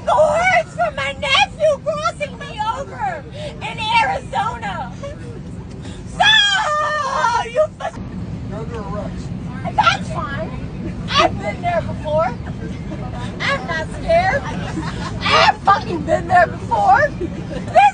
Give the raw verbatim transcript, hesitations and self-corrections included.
the words from my nephew crossing me over in Arizona. So, you f- You're under arrest. That's fine. I've been there before. I'm not scared. I've fucking been there before.